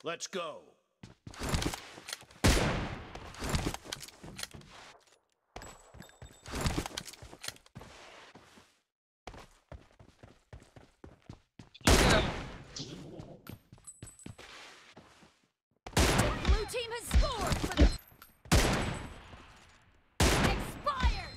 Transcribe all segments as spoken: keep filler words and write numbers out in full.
Let's go. Blue team has scored for the expired.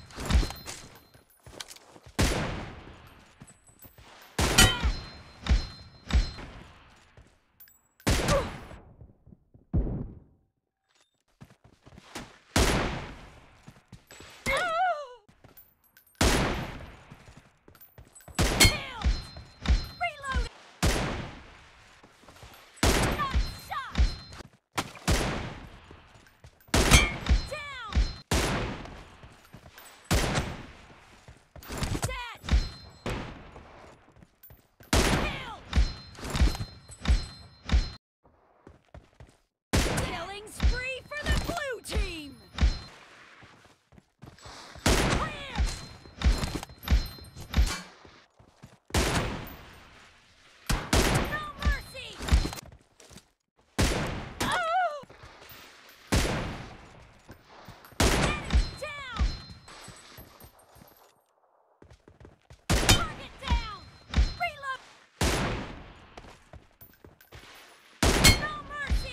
Spree for the blue team! Clear! No mercy! Oh! Enemy down! Target down! Reload! No mercy!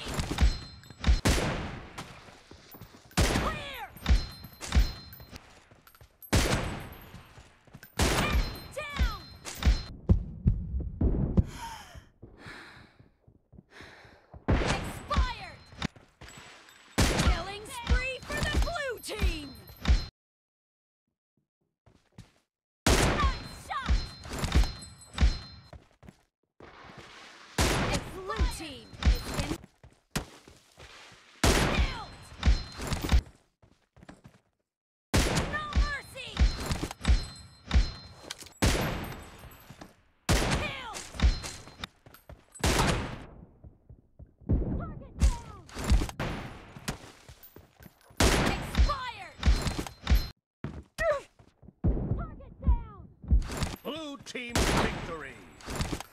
Team! Nice shot! It's blue team. It's in. Killed! No mercy! Killed! Target down! Blue team victory!